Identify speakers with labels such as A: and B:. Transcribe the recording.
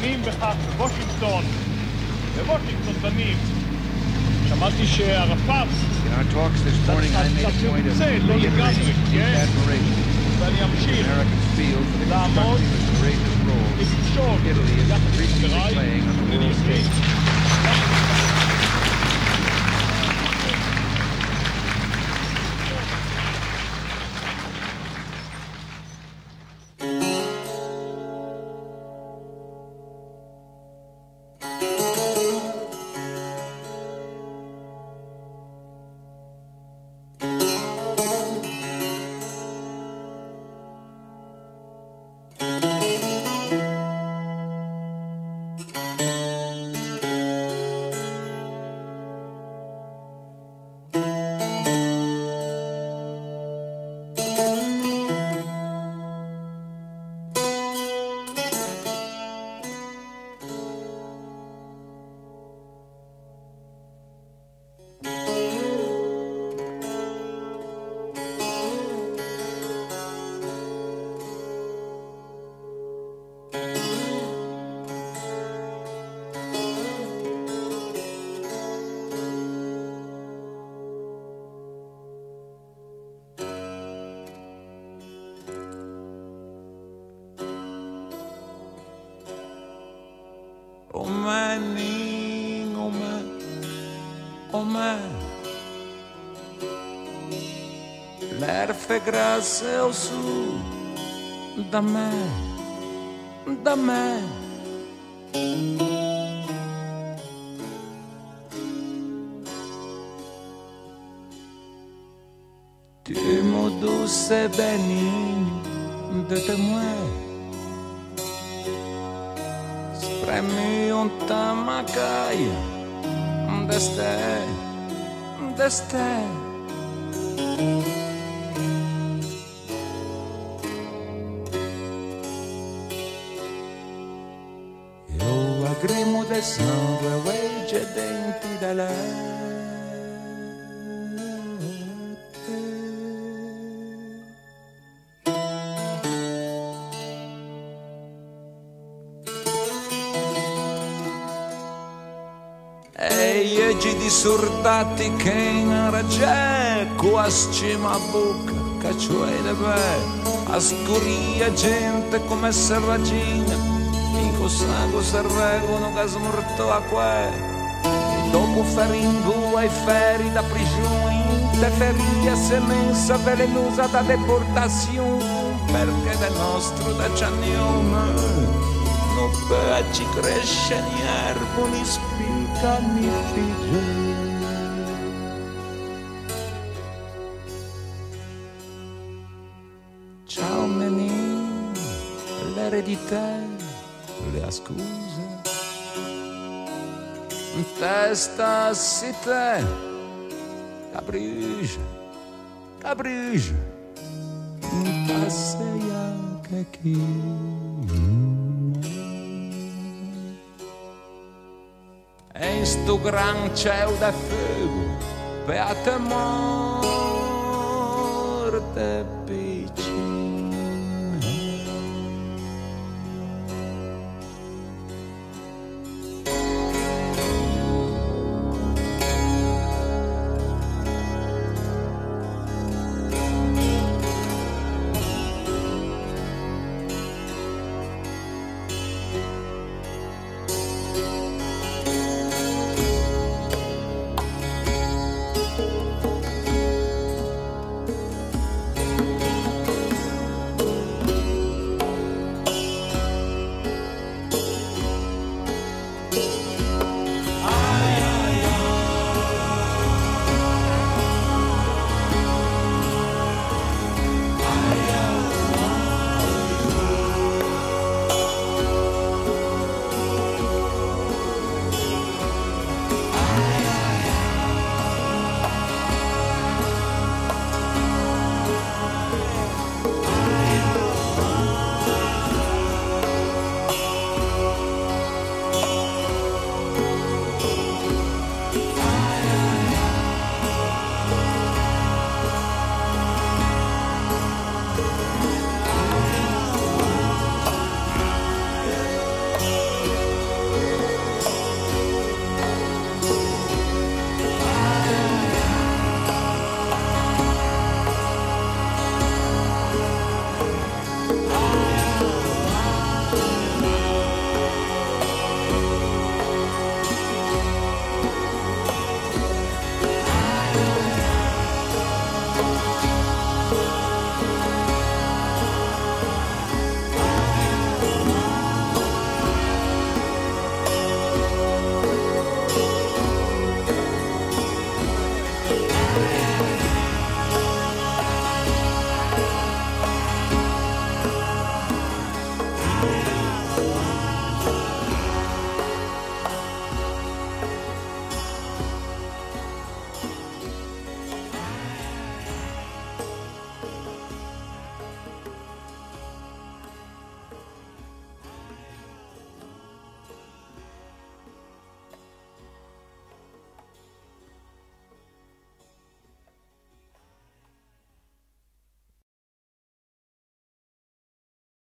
A: דנים בכך בוושינגטון דנים. שמעתי שערפאת
B: In our talks this morning, I made a point of reiterating deep admiration
A: ואני אמשיך
B: Americans feel for the
A: לעמוד
B: constructive and courageous role
A: ולמשול
B: Italy is
A: יחד עם
B: increasingly
A: חבריי
B: playing on the world
A: ולנבחרי
B: stage.
C: Oh man, oh man, oh man. L'erfe grasse o su da me, da me. Tu me douce bénigne de témoin. Spremi un tamacaia, deste. Io lagrimo de sangue, legge denti da lei. Di soldati che in raggiecco a scima bocca caccioi de be a scuria gente come serragina fico sangue serregono che smorto a que dopo feringo ai feri da prigione te feria semenza velenosa da deportazione perché del nostro da ciagnone non ci cresce ni erbo ni spicca ni figge. Ciao menino, l'eredità, le scuse. Testa si te, capriccia, non sei anche chi. E in sto gran cielo da fuoco, beata morte piccina.